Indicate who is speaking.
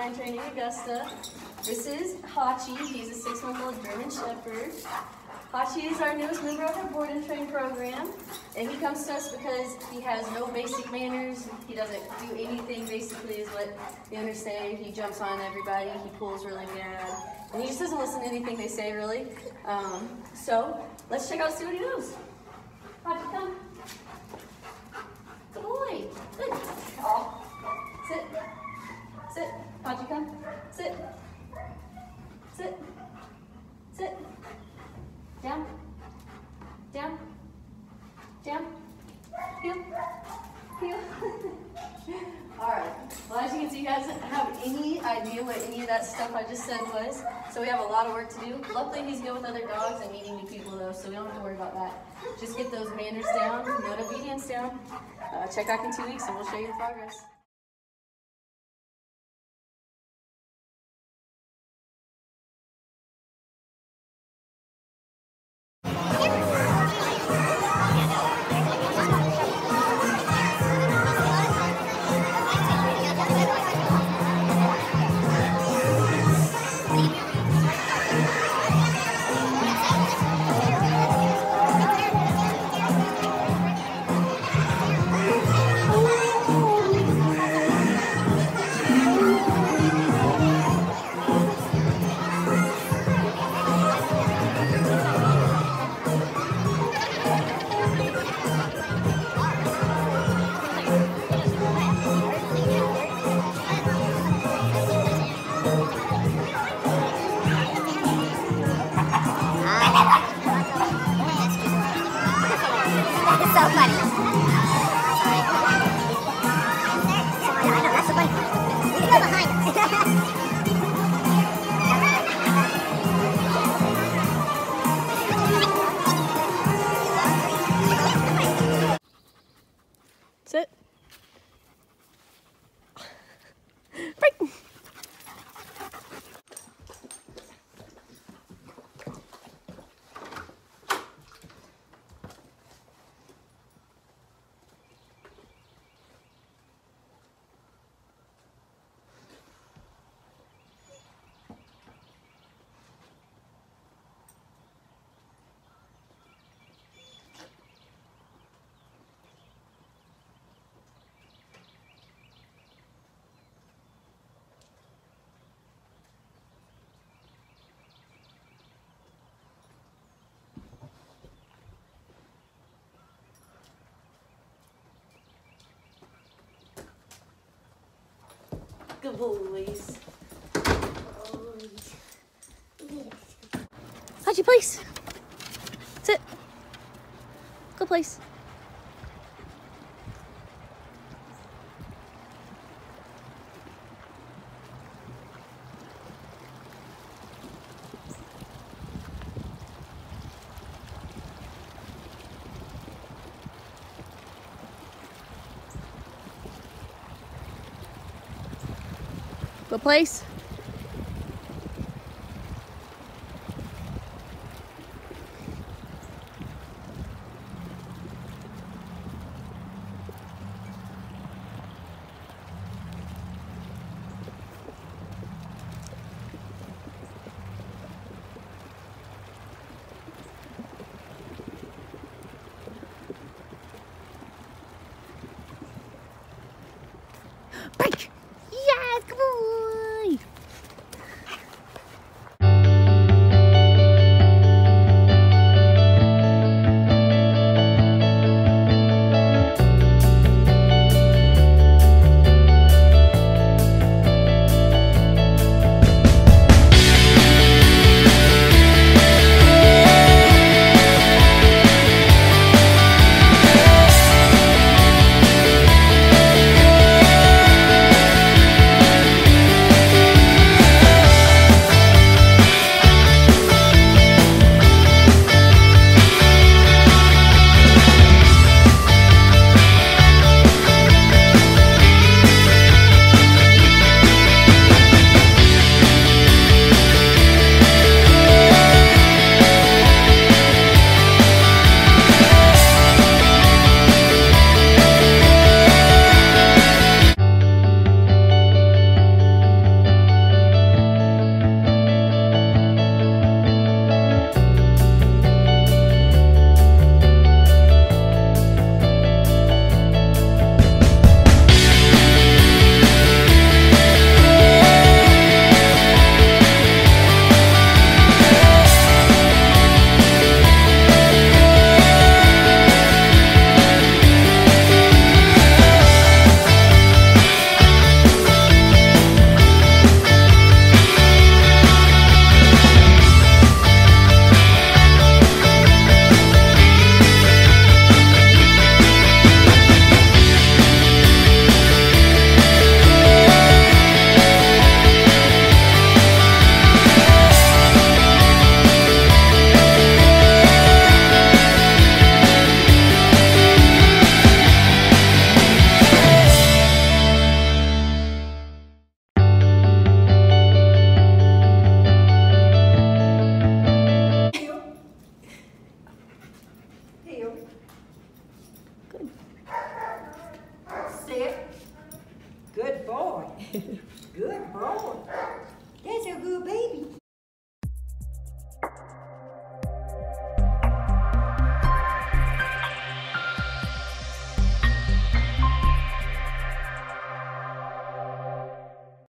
Speaker 1: K9 Training, Augusta. This is Hachi. He's a 6-month-old German Shepherd. Hachi is our newest member of our board and train program, and he comes to us because he has no basic manners. He doesn't do anything, basically, is what the owners say. He jumps on everybody, he pulls really bad, and he just doesn't listen to anything they say, really. So let's check out, see what he knows. Hachi, come. Good boy. Good. Oh. Sit. Sit. Hachi, come. Sit. Sit. Sit. Down. Down. Down. Heel. Heel. Alright. Well, as you can see, you guys don't have any idea what any of that stuff I just said was. So we have a lot of work to do. Luckily, he's good with other dogs and meeting new people, though, so we don't have to worry about that. Just get those manners down, note obedience down. Check back in 2 weeks and we'll show you the progress. Sit. Break. Good boys. Hachi, place. Sit. Go place. Go place. Break! Yes, come on!
Speaker 2: boy. Good boy. That's a good baby.